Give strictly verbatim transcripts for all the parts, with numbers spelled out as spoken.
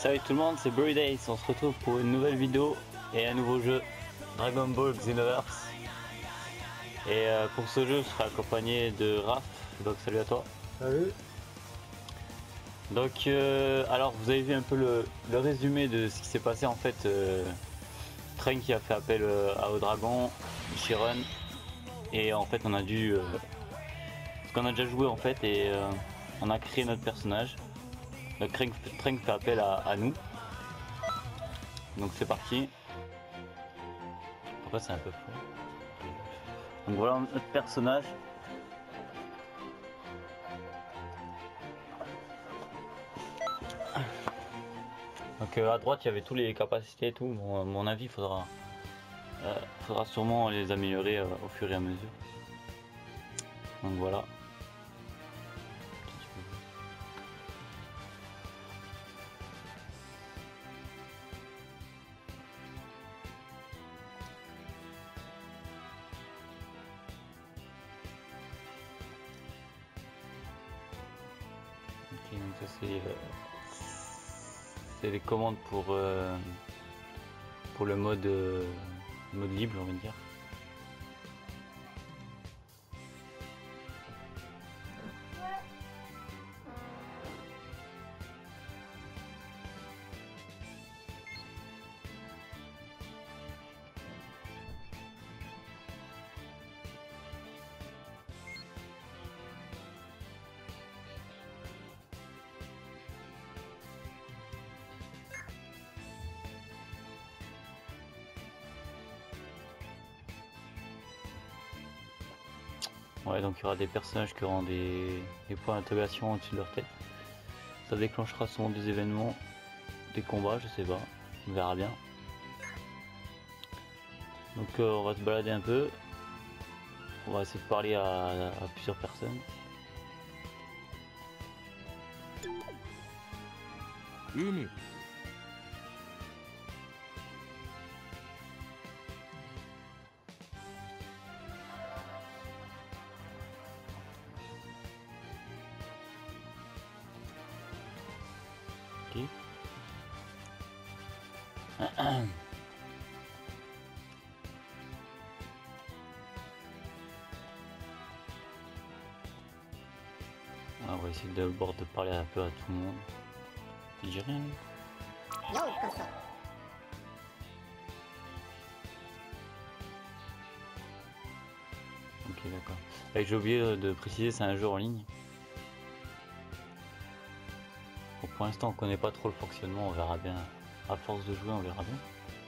Salut tout le monde, c'est Blurry Days, on se retrouve pour une nouvelle vidéo et un nouveau jeu, Dragon Ball Xenoverse. Et euh, pour ce jeu, je serai accompagné de Raph, donc salut à toi. Salut. Donc, euh, alors vous avez vu un peu le, le résumé de ce qui s'est passé en fait. Euh, Trunks qui a fait appel euh, à au dragon, Chiron, et en fait on a dû... Euh, parce qu'on a déjà joué en fait et euh, on a créé notre personnage. Donc Trunks, Trunks fait appel à, à nous. Donc c'est parti. Pourquoi c'est un peu fou? Donc voilà notre personnage. Donc euh, à droite il y avait tous les capacités et tout. Bon, à mon avis il faudra, euh, faudra sûrement les améliorer euh, au fur et à mesure. Donc voilà. Ok, donc ça c'est euh, c'est les commandes pour euh, pour le mode euh, mode libre, on va dire. Ouais, donc il y aura des personnages qui auront des, des points d'interrogation au-dessus de leur tête. Ça déclenchera souvent des événements, des combats, je sais pas, on verra bien. Donc euh, on va se balader un peu. On va essayer de parler à, à plusieurs personnes. Ini. Ok. Ah, on va essayer d'abord de parler un peu à tout le monde. Tu dis rien? Ok, d'accord. Et j'ai oublié de préciser, c'est un jeu en ligne. Bon, pour l'instant, on connaît pas trop le fonctionnement, on verra bien. À force de jouer, on verra bien.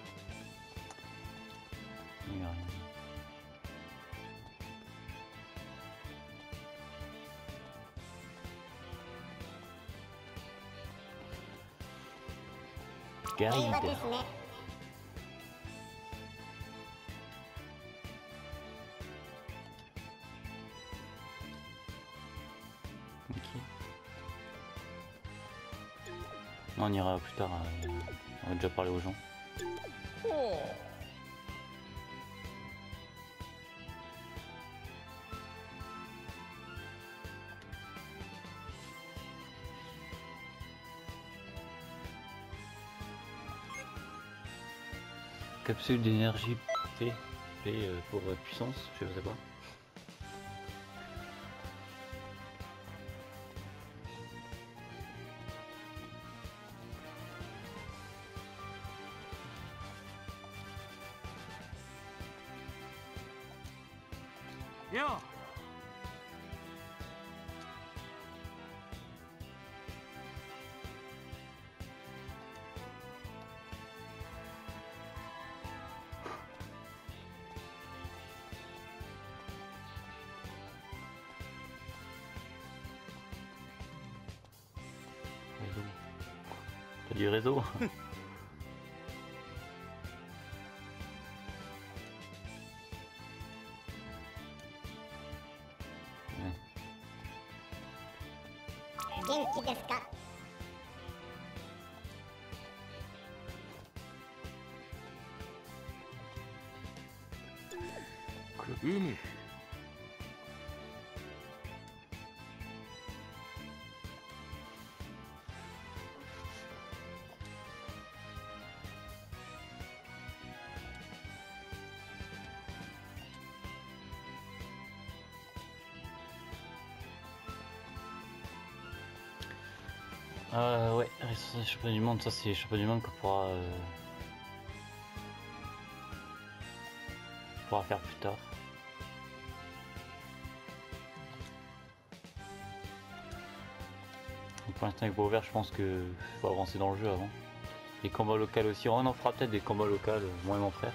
Il y a rien. Guide. Ok. Non, on ira plus tard. Euh, on va déjà parler aux gens. Capsule d'énergie P, P euh, pour euh, puissance, je sais pas. Yo. Réseau. T'as du réseau? Ini. Euh, ouais, responsable des championnats du monde, ça c'est les championnats du monde qu'on pourra, euh, pourra faire plus tard. Donc pour l'instant avec Beauvert, je pense que faut avancer dans le jeu avant. Les combats locaux aussi, on en fera peut-être des combats locaux, euh, moi et mon frère.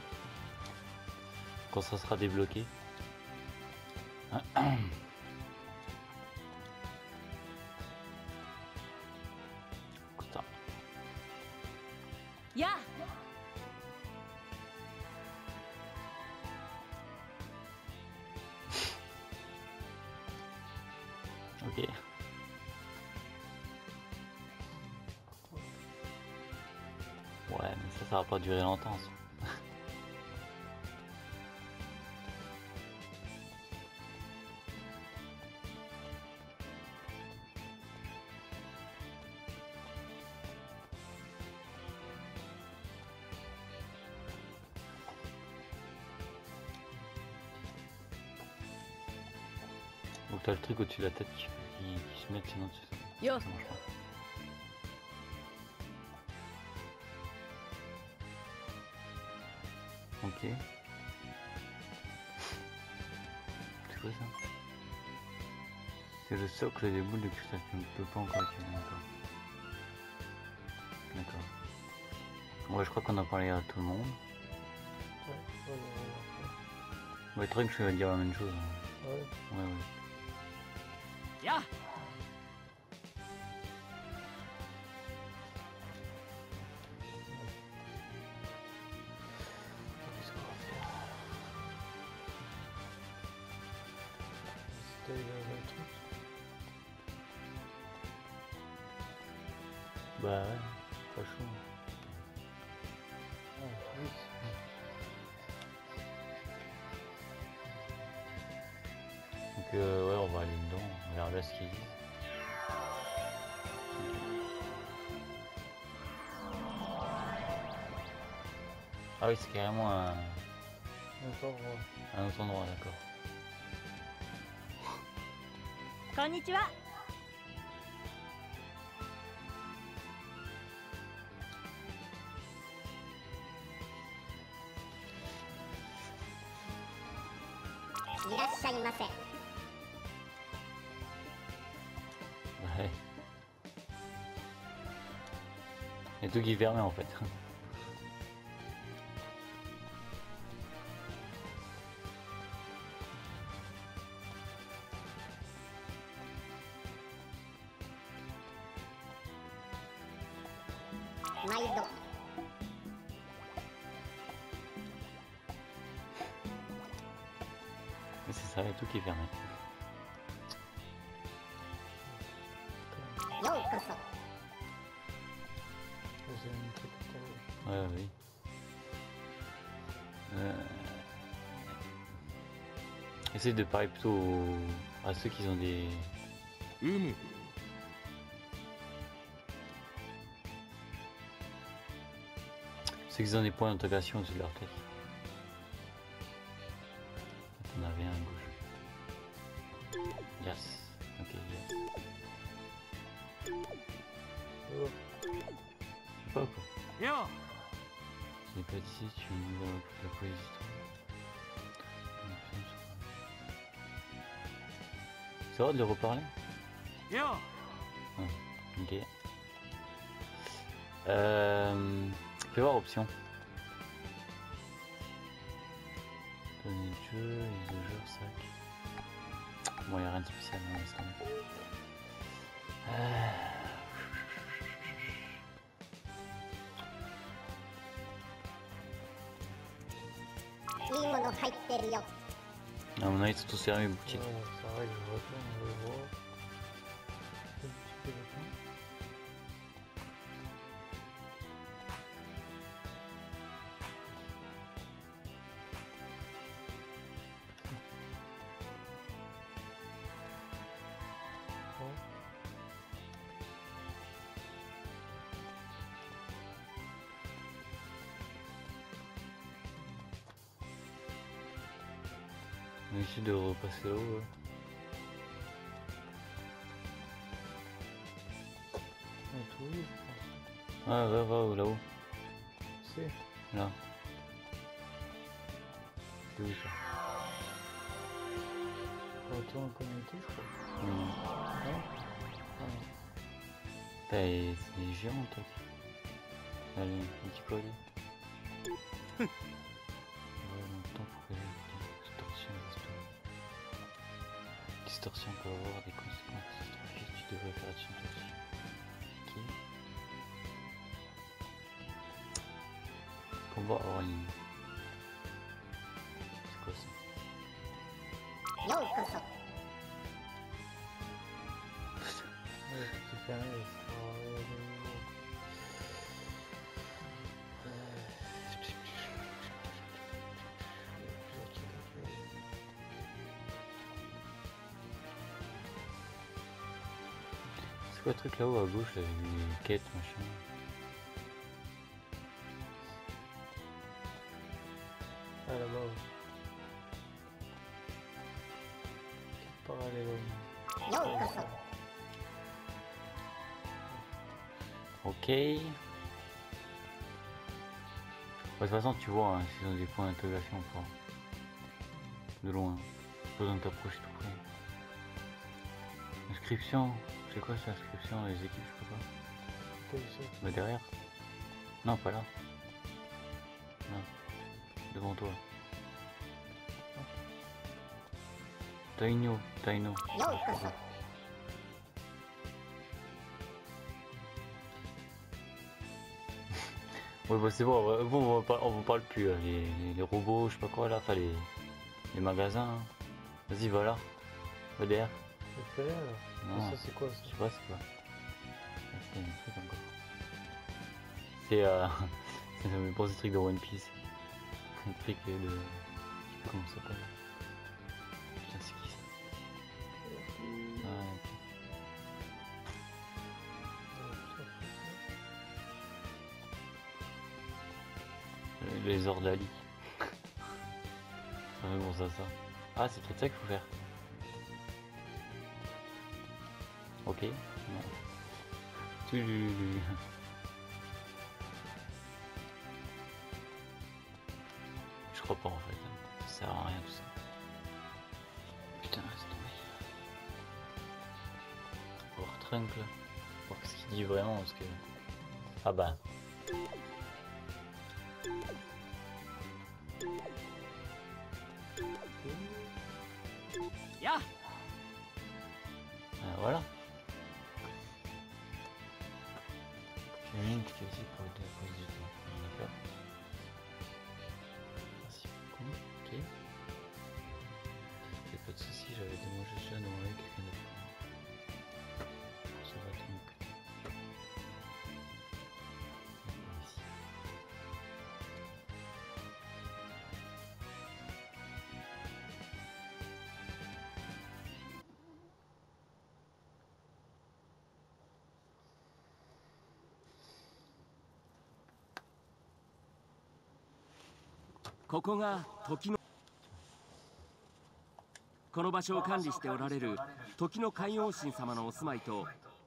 Quand ça sera débloqué. Putain. Ya. Ok. Ouais, mais ça, ça va pas durer longtemps. Ça. Donc t'as le truc au-dessus de la tête qui, qui, qui se met sinon tu Yo. ça marche pas. Ok. C'est quoi ça? C'est le socle des boules de cristal. Tu ne peux pas encore utiliser. D'accord. D'accord. Ouais, je crois qu'on a parlé à tout le monde. Ouais, ouais, ouais, Ouais, Trunks va dire la même chose. ouais. Ouais. Ouais, ouais. Ya. Qu'est-ce qu'on va faire? C'était le, le truc. Bah ouais, pas chaud. Ah, oui. Donc euh, ouais, on va aller dedans, on verra bien ce qu'ils disent. Ah oui, c'est carrément un, Encore, ouais. un autre endroit, d'accord. こんにちは。いらっしゃいませ。 Ouais. Il y a tout qui est fermé en fait. Maïdo. Mais c'est ça, il y a tout qui est fermé. Yokoso. J'ai un truc tout à l'heure. Ouais, oui. Euh... Essaye de parler plutôt aux- à ceux qui ont des... 海 Ceux qui ont des points d'interrogation au-dessus de leur tête. On avait un à gauche. Yes. Ok, yes. Oh, Je sais pas quoi. よ Ce n'est pas d'ici, tu ne vois plus la police. C'est vrai de le reparler? よ Ok. Euh... Fais voir option. Donner de jeu, les deux joueurs, sac. Bon, il n'y a rien de spécial, hein, laisse tomber. Euh... いいもの入ってるよ。 À mon avis, c'est tout sérieux, boutique. ouais, ça règle, je retourne, on va le voir. C'est un petit peu de temps. Bon. On va essayer de repasser là-haut. Ouais. Ah ouais, ouais, là-haut. C'est. Là. C'est où ça? Retour en communauté, je crois. Hmm. Non. Ah, Putain, et c'est des géants, toi. Allez, un petit peu aller. Ouais, longtemps pour que distorsion d'histoire. Distorsion peut avoir des conséquences catastrophiques, tu devrais faire attention toi aussi. Ok. Combat hors ligne. C'est quoi ça? ようこそ ouais, tu fais un S. Ah, ouais, C'est quoi le truc là-haut à gauche, là, avec les quêtes, machin? Ah, là-bas, ouais. Parallèle au ようこそ Ok. Ouais, de toute façon, tu vois, hein, s'ils ont des points d'interrogation ou pas. De loin. Pas besoin de t'approcher tout près. Inscription. C'est quoi ça, inscription? Les équipes, je sais pas. T'as vu ça? Bah derrière. Non, pas là. Non. Devant toi. Taino. Taino. ようこそ Ouais, bah c'est bon, on va- bon, on va pas- on vous parle plus. euh, Les, les- les robots, je sais pas quoi là, enfin les, les magasins. hein. Vas-y, va là. Va derrière. Le fait là, là. Non, Mais ça, c'est quoi je ça? sais pas, c'est quoi. C'est un truc encore. C'est euh. Ça me pense des trucs de One Piece. Un truc de. Je sais plus comment ça s'appelle. Putain, c'est qui ça? Ah, ok. Euh, Les ordali. Ça fait bon ça, ça. Ah, c'est peut-être ça qu'il faut faire. Ok. Non. Tululu. Je crois pas en fait. Ça sert à rien tout ça. Putain, laisse tomber. On va voir Trunk là. Voir ce qu'il dit vraiment parce que. Ah bah. Ya Ah, voilà. J'imagine que tu es aussi pour le dépose du temps. D'accord. Merci beaucoup. Ok. Y'a pas de soucis, j'avais demandé déjà demandé quelqu'un d'autre. Ça va donc. Ici. ここが時のこの場所を管理しておられる時の海王神様のお住まいと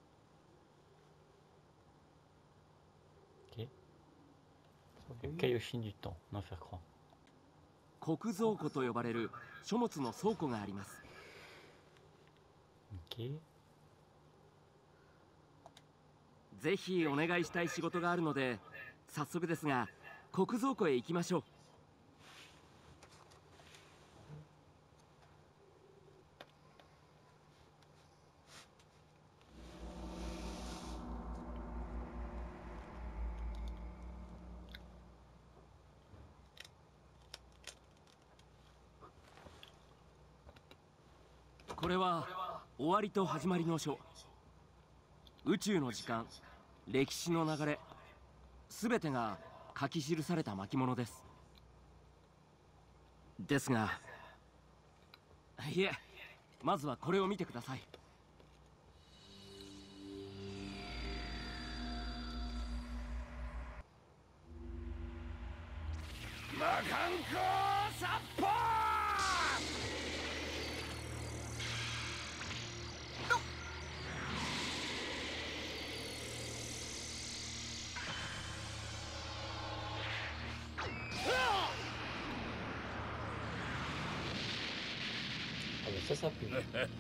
Ok. Kaioshin du temps, n'en faire croire. 国蔵庫と呼ばれる書物の倉庫があります。 Ok. ぜひお願いしたい仕事があるので、早速ですが国蔵庫へ行きましょう。 これは終わりと始まりの書。宇宙の時間、歴史の流れ、すべてが書き記された巻物です。ですが、いえ、まずはこれを見てください。魔漢光殺法！ Ok. Ça, ça pue.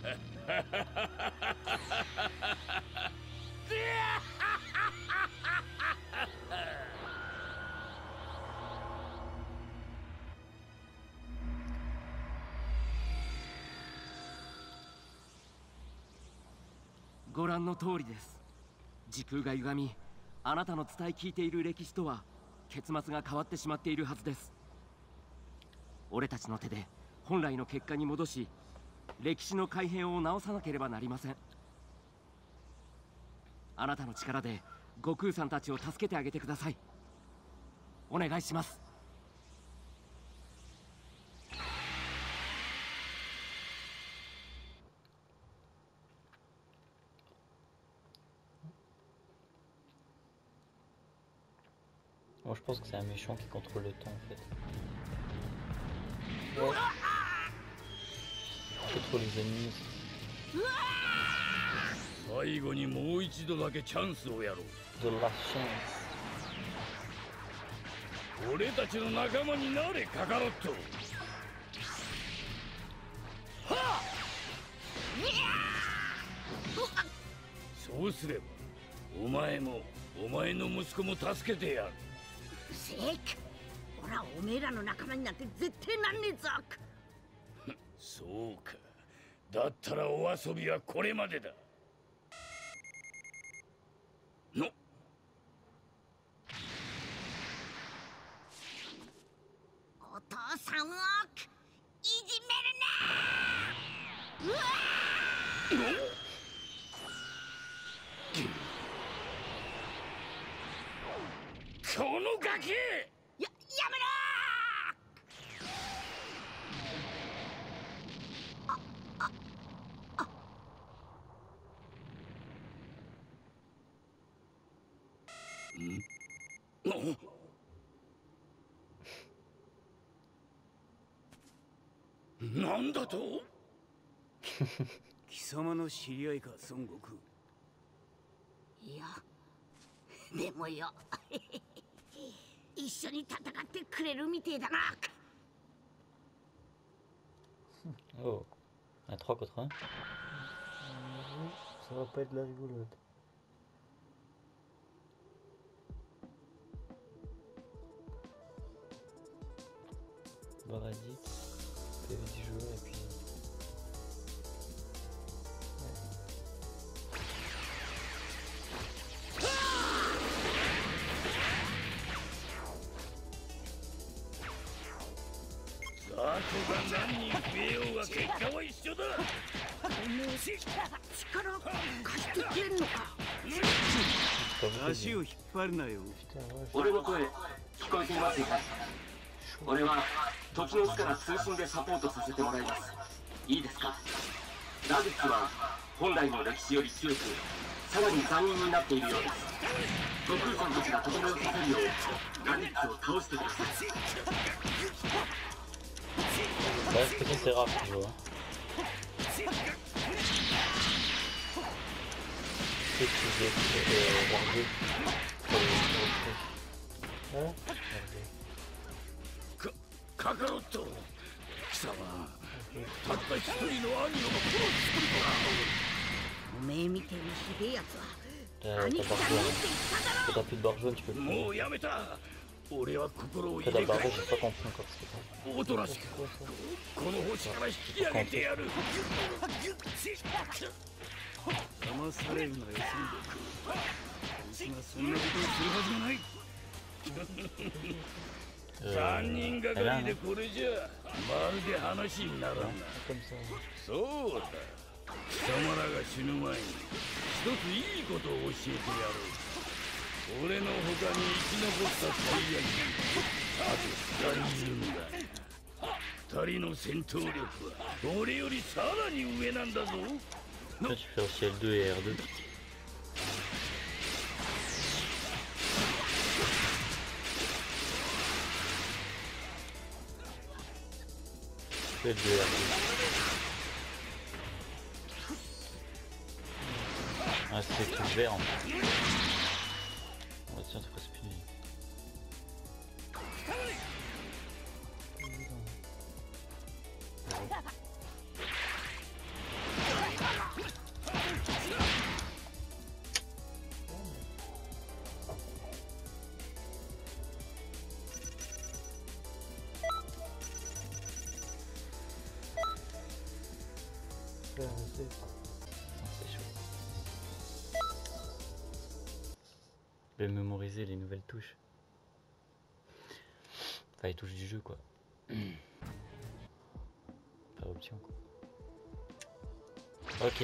ご覧の通りです。時空が歪み、あなたの伝え聞いている歴史とは結末が変わってしまっているはずです。俺たちの手で本来の結果に戻し、歴史の改変を直さなければなりません。あなたの力で悟空さんたちを助けてあげてください。お願いします。 Moi je pense que c'est un méchant qui contrôle le temps en fait. Ouais. C'est trop les ennemis. 最後にもう一度だけチャンスをやろう。 De la chance. 俺たちの仲間になれカカロット。はっ！そうすればお前もお前の息子も助けてやる。 せいか、俺はおめえらの仲間になんて絶対なんねえぞ。 そうか。だったらお遊びはこれまでだ。の。 お父さんをいじめるな。うわこのガキ！ や、やめろー！なんだと？ 貴様の知り合いか、孫悟空。 いや、でもよ一緒に戦ってくれるみてえだな。 Oh, un trois contre un. Ça va pas être la rigolote. Baradi, P V du joueur et puis. Ouais. 足を引っ張るなよ。 俺の声聞こえていますよ。俺は時の巣から通信でサポートさせてもらいます。いいですか？ラディッツは本来の歴史より強く、さらに残忍になっているようです。悟空さんたちがとどめをさせるようラディッツを倒してください。 Ouais, c'est que c'est rare, tu vois. C'est que c'est Wargeux. Hein? か、カカロット。貴様、たった一人の兄を殺すつもりか。 おめえみてえなひでえやつは T'as 兄貴さんにって言っただろ。 t'as plus de barre jaune, tu peux plus. もうやめた。俺は心を T'as 入 de れ la 替 barre え jaune, j'ai pas compris encore ce que c'est. おとなしくこの星から引き上げてやる。 騙されるなよ、孫悟空。こいつがそんなことをするはずがない。 三人がかりでこれじゃまるで話にならんな。 Comme ça. そうだ。貴様らが死ぬ前に一ついいことを教えてやろう。 俺の他に生き残ったサイヤ人あと二人いるんだ。二人の戦闘力は俺よりさらに上なんだぞ。 Là, tu fais aussi L deux et R deux. L deux et R deux. Ah, c'est tout vert en fait. Oh, tiens, c'est presque fini. C'est C'est chaud. Je vais mémoriser les nouvelles touches. Enfin, les touches du jeu, quoi. Pas option, quoi. Ok.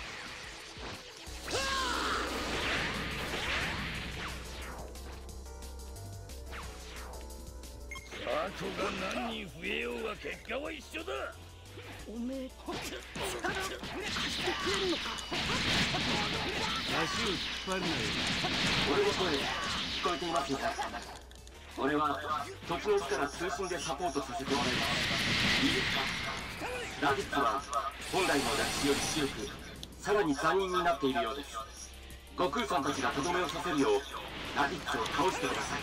あとが何人増えようが結果は一緒だ。 おめえ力貸してくれんのか。 足を引っ張るなよ。 俺の声聞こえていますよ。俺は時の巣から通信でサポートさせてもらいます。いいですか。ラディッツは本来の歴史より強く、さらに残忍になっているようです。悟空さんたちがとどめをさせるようラディッツを倒してください。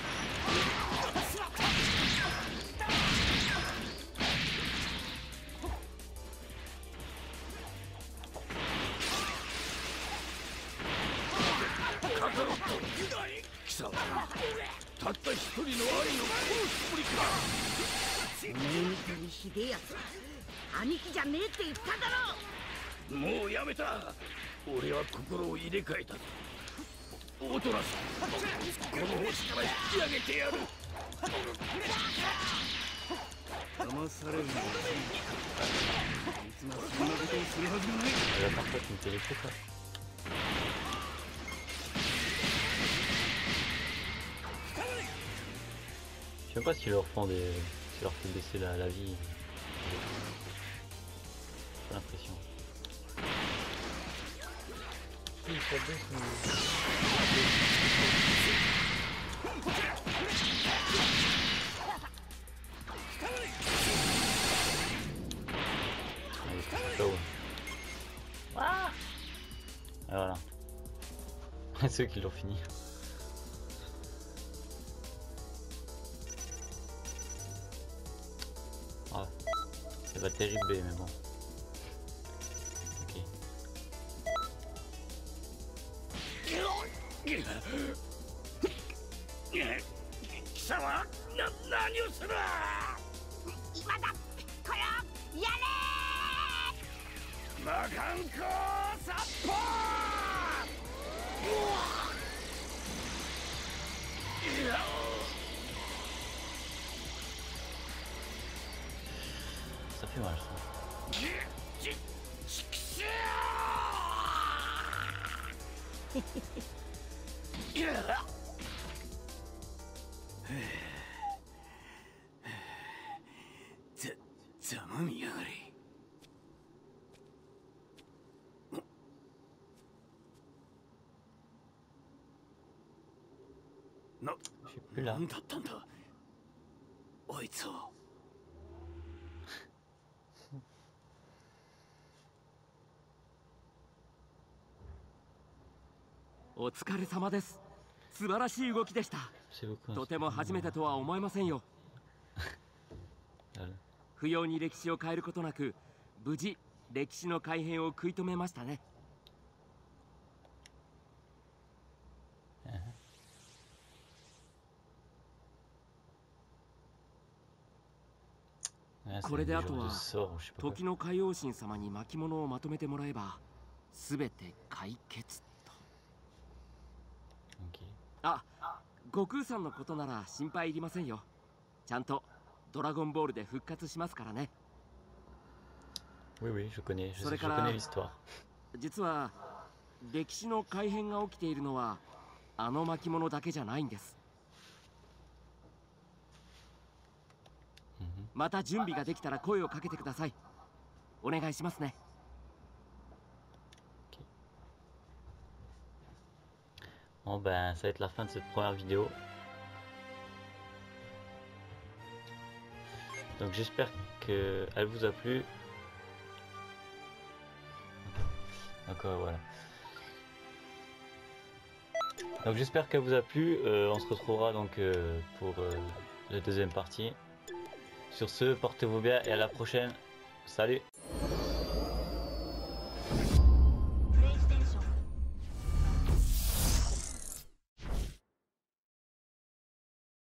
貴様、たった一人の愛の殺すつもりか。 おめえみたいにひでえやつ兄貴じゃねえって言っただろ。 もうやめた。俺は心を入れ替えたぞ。オトラス、この星から引き上げてやる。 騙されるのはあいつがそんなことをするはずがない。 Elle va parfois me téléphoner, quoi. Je sais pas s'ils leur font des. S'ils leur font baisser la, la vie. J'ai l'impression. si ça baisse, mais... Allez, c'est chaud. Ah et voilà. Ceux qui l'ont fini. Ah, c'est pas terrible, mais bon. Ok. 貴様、な、何をする。 今だこよやれ魔漢光殺法。 Ça fait mal ça. ち、ちくしょざ、ざまみやがれ。な、 Je suis plus là. 何だったんだあいつは。 お疲れ様です。素晴らしい動きでした。 C'est beaucoup. とても初めてとは思えませんよ。 Voilà. 不要に歴史を変えることなく無事歴史の改変を食い止めましたね。 Ah, これであとは sort, je sais pas quoi. 時の海王神様に巻物をまとめてもらえば全て解決と。 Ok. あ、悟空さんのことなら心配いりませんよ。ちゃんとドラゴンボールで復活しますからね。 Oui, oui, je connais, je, それ je から connais l'histoire. 実は歴史の改変が起きているのはあの巻物だけじゃないんです。 Mhm. また準備ができたら声をかけてください。お願いしますね。 Bon ben ça va être la fin de cette première vidéo. Donc j'espère qu'elle vous a plu. Donc euh, voilà. Donc j'espère qu'elle vous a plu. Euh, on se retrouvera donc euh, pour euh, la deuxième partie. Sur ce, portez-vous bien et à la prochaine. Salut!